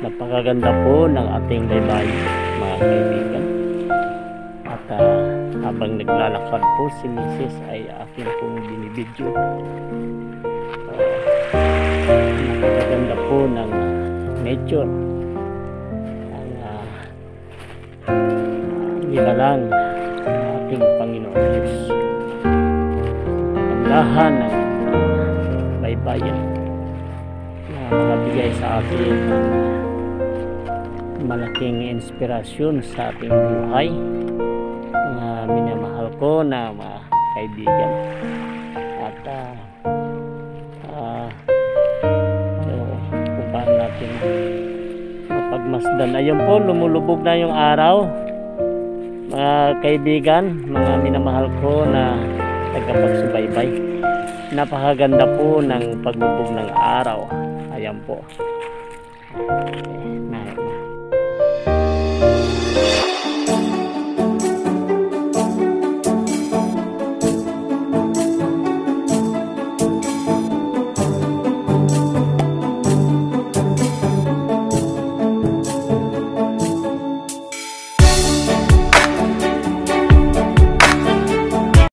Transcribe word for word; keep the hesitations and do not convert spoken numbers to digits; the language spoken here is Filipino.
Napakaganda po ng ating baybay, mga kaibigan. At uh, habang naglalakad po si Missus ay aking pong binibidyo. Uh, napakaganda po ng nature. Ang uh, nilalang ng ating Panginoon Diyos. Kagandahan ng uh, baybayan na makabigay sa atin ng malaking inspirasyon sa ating buhay, mga minamahal ko na mga kaibigan. At uh, uh, so, kung paano natin mapagmasdan. Ayun po, lumulubog na yung araw, mga kaibigan, mga minamahal ko na tagapagsubaybay. Napakaganda po ng paglubog ng araw. Ayan po. Okay.